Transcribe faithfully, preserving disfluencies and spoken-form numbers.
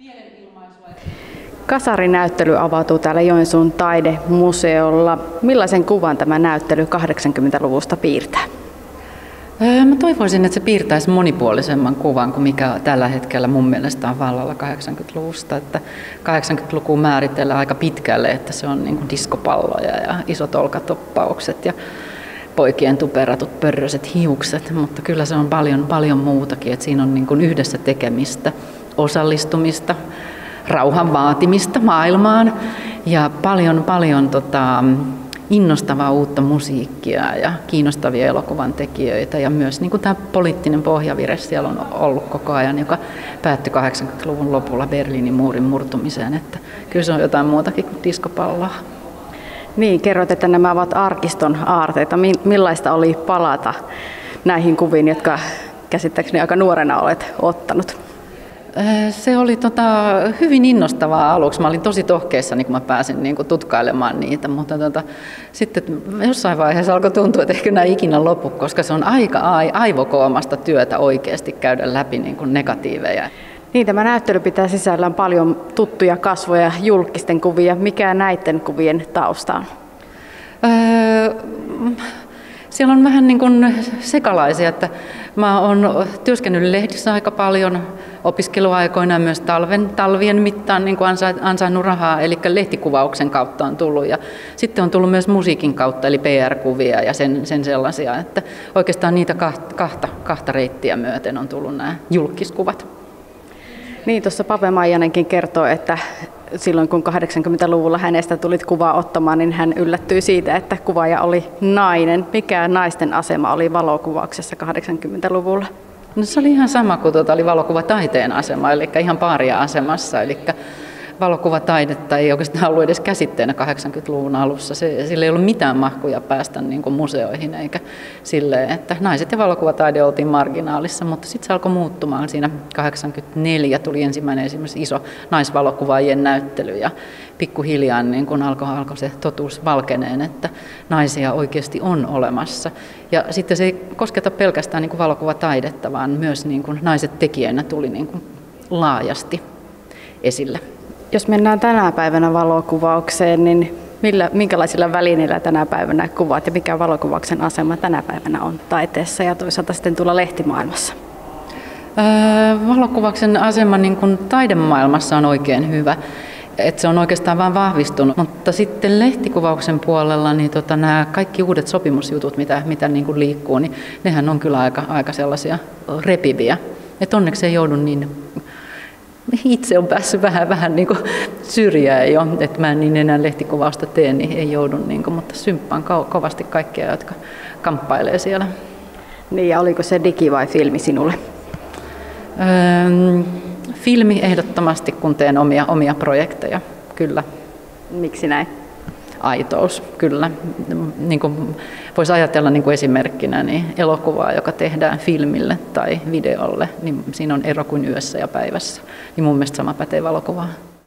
Kasarinäyttely avautuu täällä Joensuun taidemuseolla. Millaisen kuvan tämä näyttely kahdeksankymmentäluvusta piirtää? Mä toivoisin, että se piirtäisi monipuolisemman kuvan kuin mikä tällä hetkellä mun mielestä on vallalla kahdeksankymmentäluvusta. Että kahdeksankymmentäluku määritellään aika pitkälle, että se on niin kuin diskopalloja ja isot olkatoppaukset ja poikien tuperatut pörröiset hiukset, mutta kyllä se on paljon, paljon muutakin. Että siinä on niin kuin yhdessä tekemistä, osallistumista, rauhan vaatimista maailmaan ja paljon, paljon tota, innostavaa uutta musiikkia ja kiinnostavia elokuvan tekijöitä ja myös niin kuin tämä poliittinen pohjavire siellä on ollut koko ajan, joka päättyi kahdeksankymmentäluvun lopulla Berliinin muurin murtumiseen, että kyllä se on jotain muutakin kuin diskopalloa. Niin, kerroit, että nämä ovat arkiston aarteita. Millaista oli palata näihin kuviin, jotka käsittääkseni aika nuorena olet ottanut? Se oli tota, hyvin innostavaa aluksi. Mä olin tosi tohkeissani, kun mä pääsin niin kuin tutkailemaan niitä, mutta tota, sitten jossain vaiheessa alkoi tuntua, että ehkä nämä ikinä lopu, koska se on aika aivokoomasta työtä oikeasti käydä läpi niin kuin negatiiveja. Niin, tämä näyttely pitää sisällään paljon tuttuja kasvoja, julkisten kuvia. Mikä näiden kuvien tausta on? Öö, siellä on vähän niin kuin sekalaisia, että mä oon työskennellyt lehdissä aika paljon opiskeluaikoina myös talven, talvien mittaan niin kuin ansainnut rahaa, eli lehtikuvauksen kautta on tullut ja sitten on tullut myös musiikin kautta, eli P R-kuvia ja sen, sen sellaisia, että oikeastaan niitä kahta, kahta reittiä myöten on tullut nämä julkiskuvat. Niin, tuossa Pave Maijanenkin kertoo, että silloin kun kahdeksankymmentäluvulla hänestä tulit kuvaa ottamaan, niin hän yllättyi siitä, että kuvaaja oli nainen. Mikä naisten asema oli valokuvauksessa kahdeksankymmentäluvulla? No, se oli ihan sama kuin tuota, oli valokuvataiteen asema, eli ihan paaria asemassa. Eli valokuvataidetta ei oikeastaan ollut edes käsitteenä kahdeksankymmentäluvun alussa. Se, sillä ei ollut mitään mahkuja päästä niin kuin museoihin, eikä silleen, että naiset ja valokuvataide oltiin marginaalissa, mutta sitten se alkoi muuttumaan. Siinä kahdeksankymmentäneljä tuli ensimmäinen esimerkiksi iso naisvalokuvaajien näyttely ja pikkuhiljaa niin kun alkoi, alkoi se totuus valkeneen, että naisia oikeasti on olemassa. Ja sitten se ei kosketa pelkästään niin kuin valokuvataidetta, vaan myös niin kuin naiset tekijänä tuli niin kuin laajasti esille. Jos mennään tänä päivänä valokuvaukseen, niin millä, minkälaisilla välineillä tänä päivänä kuvaat ja mikä valokuvauksen asema tänä päivänä on taiteessa ja toisaalta sitten tuolla lehtimaailmassa? Öö, valokuvauksen asema niin kuin taidemaailmassa on oikein hyvä. Et se on oikeastaan vain vahvistunut, mutta sitten lehtikuvauksen puolella niin tota, nämä kaikki uudet sopimusjutut, mitä, mitä niin kuin liikkuu, niin nehän on kyllä aika, aika sellaisia repiviä. Et onneksi ei joudu niin, itse on päässyt vähän, vähän niin kuin syrjään jo, että mä en niin enää lehtikuvausta tee, niin ei joudu, niin kuin, mutta symppaan kovasti kaikkia, jotka kamppailee siellä. Niin, ja oliko se digi vai filmi sinulle? Öö, filmi ehdottomasti, kun teen omia, omia projekteja, kyllä. Miksi näin? Aitous, kyllä. Niin kuin voisi ajatella niin kuin esimerkkinä niin elokuvaa, joka tehdään filmille tai videolle, niin siinä on ero kuin yössä ja päivässä. Niin mun mielestä sama pätee valokuvaan.